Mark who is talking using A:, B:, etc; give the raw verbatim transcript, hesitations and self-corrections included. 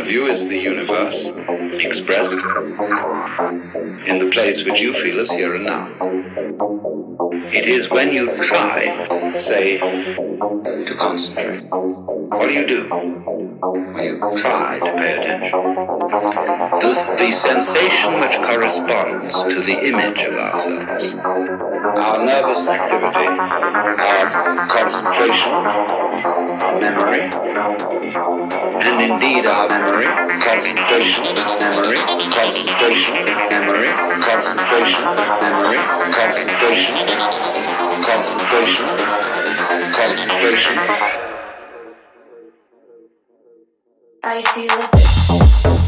A: of you is the universe, expressed in the place which you feel as here and now. It is when you try, say, to concentrate. What do you do? When you try to pay attention. The, the sensation which corresponds to the image of ourselves, our nervous activity, our concentration, our memory, and indeed our memory, concentration, memory, concentration, memory, concentration, memory, concentration, concentration, concentration.
B: I feel it.